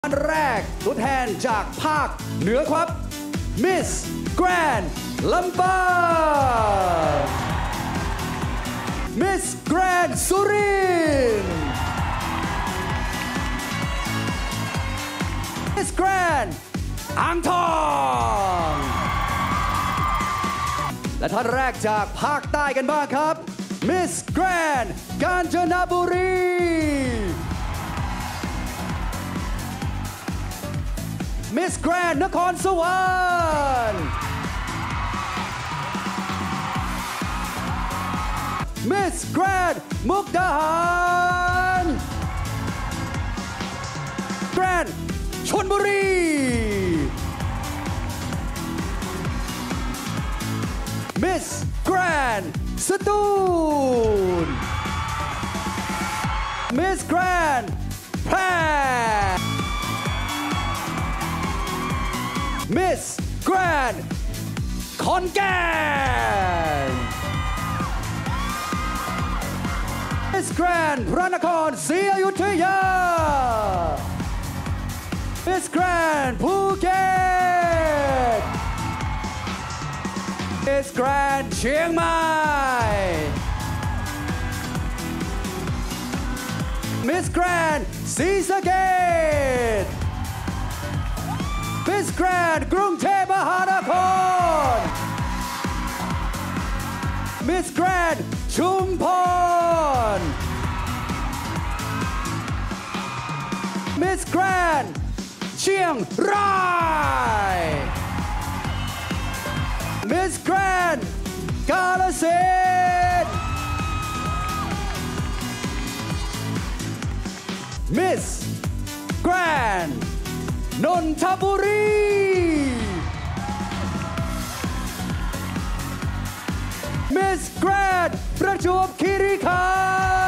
อันแรกตัวแทนจากภาคเหนือครับ Miss Grand ลำปาง Miss Grand สุรินทร์ Miss Grand อ่างทองและท่านแรกจากภาคใต้กันบ้างครับ Miss Grand กาญจนบุรี Miss Grand นครสวรรค์ Miss Grand มุกดาหาร Grand ชลบุรี Miss Grand สตูล Miss Grand แพร่ Miss Grand ขอนแก่น Miss Grand พระนครศรีอยุธยา Miss Grand ภูเก็ต Miss Grand เชียงใหม่ Miss Grand ศรีสะเกษMiss Grand กรุงเทพมหานคร Miss Grand ชุมพร Miss Grand เชียงราย Miss Grand กาฬสินธุ์ Miss Grand นนทบุรี Miss Grand ประจวบคีรีขันธ์